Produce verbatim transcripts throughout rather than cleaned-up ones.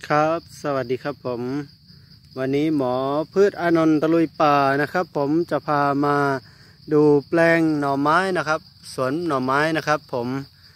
ครับสวัสดีครับผมวันนี้หมอพืชอานนท์ตะลุยป่านะครับผมจะพามาดูแปลงหน่อไม้นะครับสวนหน่อไม้นะครับผม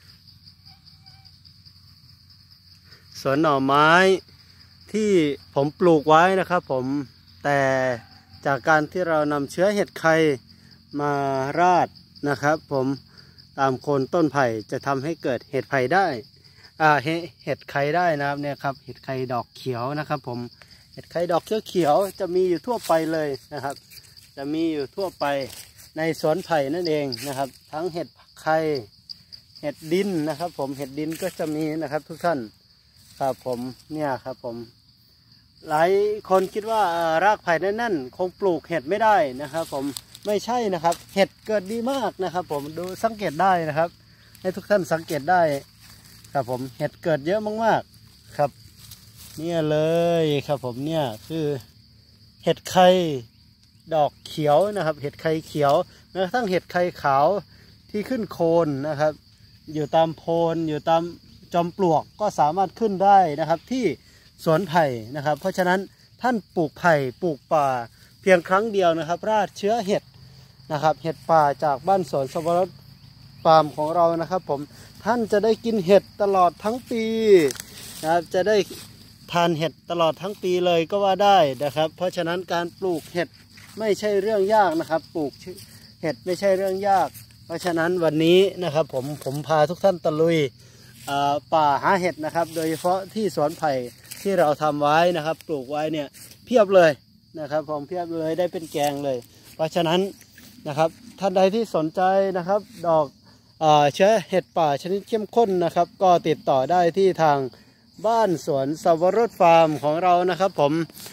สวนหน่อไม้ที่ผมปลูกไว้นะครับผมแต่จากการที่เรานำเชื้อเห็ดไข่มาราดนะครับผมตามโคนต้นไผ่จะทำให้เกิดเห็ดไผ่ได้อ่าเห็ดไข่ได้นะครับเนี่ยครับเห็ดไข่ดอกเขียวนะครับผมเห็ดไข่ดอกเขียวๆจะมีอยู่ทั่วไปเลยนะครับจะมีอยู่ทั่วไปในสวนไผ่นั่นเองนะครับทั้งเห็ดไข่เห็ดดินนะครับผมเห็ดดินก็จะมีนะครับทุกท่านครับผมเนี่ยครับผมหลายคนคิดว่ารากไผ่แน่นๆคงปลูกเห็ดไม่ได้นะครับผมไม่ใช่นะครับเห็ดเกิดดีมากนะครับผมดูสังเกตได้นะครับให้ทุกท่านสังเกตได้ครับผมเห็ดเกิดเยอะมากๆครับเนี่ยเลยครับผมเนี่ยคือเห็ดไข่ดอกเขียวนะครับเห็ดไข่เขียวแม้กระทั่งเห็ดไข่ขาวที่ขึ้นโคนนะครับอยู่ตามโพนอยู่ตามจอมปลวกก็สามารถขึ้นได้นะครับที่สวนไผ่นะครับเพราะฉะนั้นท่านปลูกไผ่ปลูกป่าเพียงครั้งเดียวนะครับราดเชื้อเห็ดนะครับเห็ดป่าจากบ้านสวนสับปะรดฟาร์มของเรานะครับผมท่านจะได้กินเห็ดตลอดทั้งปีนะครับจะได้ทานเห็ดตลอดทั้งปีเลยก็ว่าได้นะครับเพราะฉะนั้นการปลูกเห็ดไม่ใช่เรื่องยากนะครับปลูกเห็ดไม่ใช่เรื่องยากเพราะฉะนั้นวันนี้นะครับผมผมพาทุกท่านตะลุยป่าหาเห็ดนะครับโดยเฉพาะที่สวนไผ่ที่เราทำไว้นะครับปลูกไว้เนี่ยเพียบเลยนะครับผมเพียบเลยได้เป็นแกงเลยเพราะฉะนั้นนะครับท่านใดที่สนใจนะครับดอกเชื้อเห็ดป่าชนิดเข้มข้นนะครับก็ติดต่อได้ที่ทางบ้านสวนสับปะรดฟาร์มของเรานะครับผม